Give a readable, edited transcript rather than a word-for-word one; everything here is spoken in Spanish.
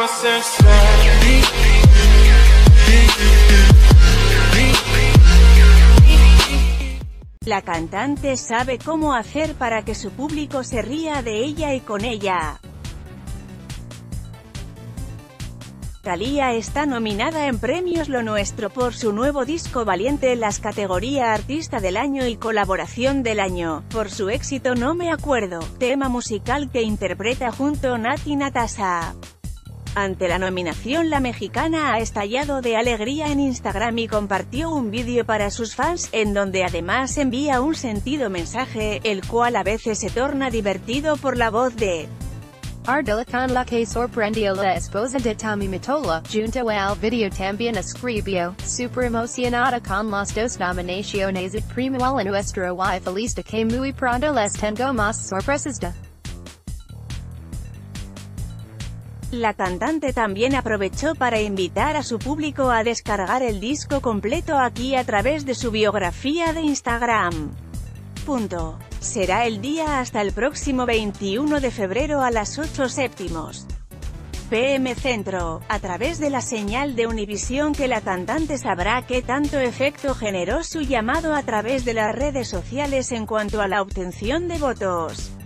La cantante sabe cómo hacer para que su público se ría de ella y con ella. Thalía está nominada en Premios Lo Nuestro por su nuevo disco Valiente en las categorías Artista del Año y Colaboración del Año, por su éxito No Me Acuerdo, tema musical que interpreta junto a Nati Natasha. Ante la nominación, la mexicana ha estallado de alegría en Instagram y compartió un vídeo para sus fans, en donde además envía un sentido mensaje, el cual a veces se torna divertido por la voz de Ardila con la que sorprendió la esposa de Tommy Mottola, junto al video también escribió, super emocionada con las dos nominaciones y premio a nuestra wife lista que muy pronto les tengo más sorpresas de. La cantante también aprovechó para invitar a su público a descargar el disco completo aquí a través de su biografía de Instagram. Será el día hasta el próximo 21 de febrero a las 8:07 p.m. Centro, a través de la señal de Univisión, que la cantante sabrá qué tanto efecto generó su llamado a través de las redes sociales en cuanto a la obtención de votos.